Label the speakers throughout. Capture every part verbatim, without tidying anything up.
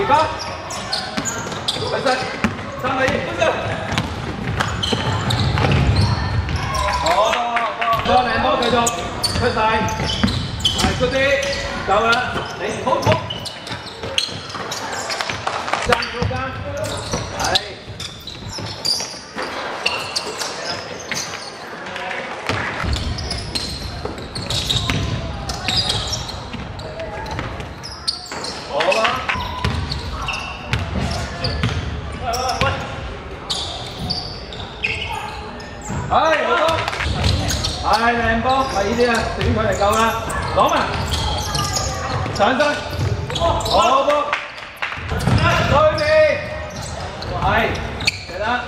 Speaker 1: 八，第四，三比二，跟住。好，個零波繼續出晒，係出啲，夠啦，你好好，站中間，係。 唉，好波，唉靚波，係呢啲啊，短距離夠啦，攞埋，上身，好波，對面，係，記得，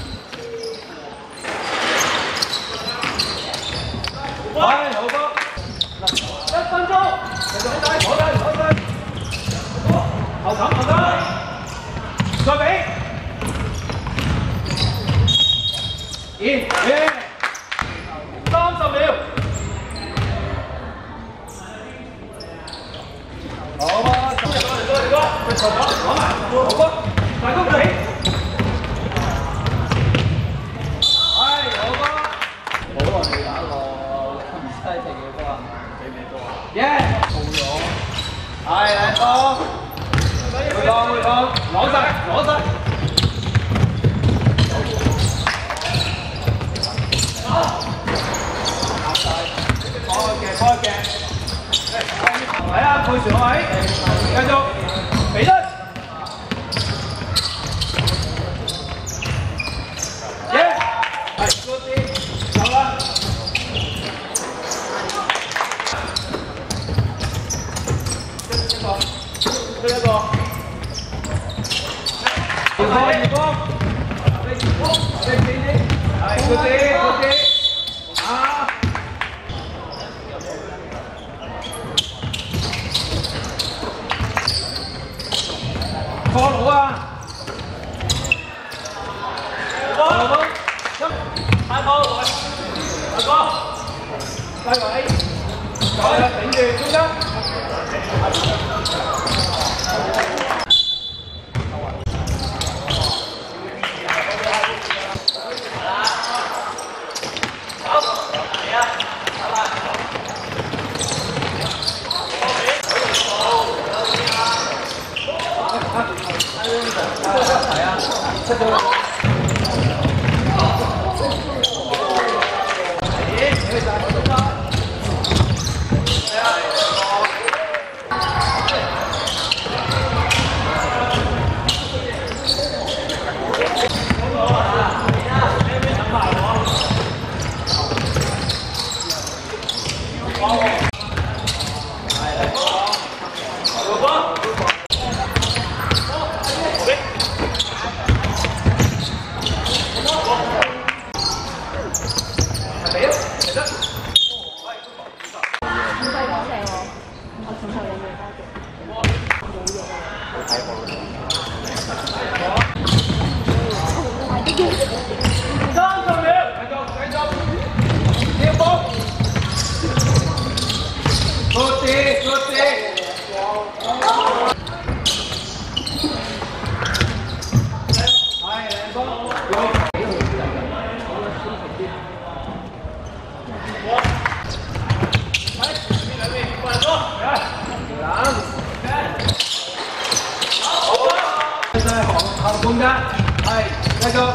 Speaker 1: 係好波，一分鐘，繼續攞低，攞低，攞低，後冚後冚，再俾。 二三十秒，好啊！多嚟多嚟多嚟多，佢坐咗攞埋，好波，大公仔，係好波，好耐未打過咁犀利嘅波啊！幾咩波啊？耶！冇咗，係靚波，回放回放，攞晒攞晒。 開嘅，係啊，配船位，繼續，俾得，耶，係多啲，走啦，一個，一個，二個，二個，四啲，係多啲，多啲，啊！ 過佬啊！過佬，太過來，大哥，低位，再頂住中間。係啊，出咗啦。咦？你去曬嗰度啦？係啊。後半間，係繼續，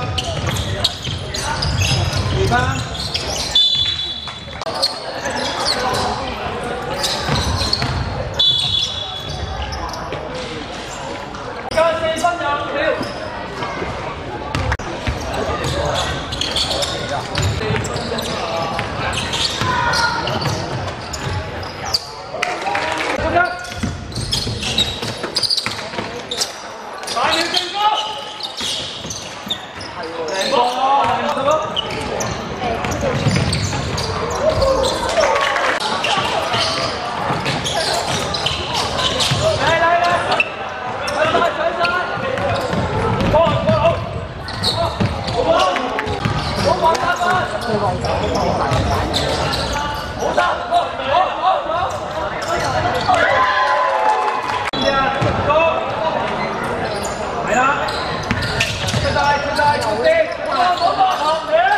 Speaker 1: 二班，加四分廿五秒。 晒，注啲，冇錯冇錯，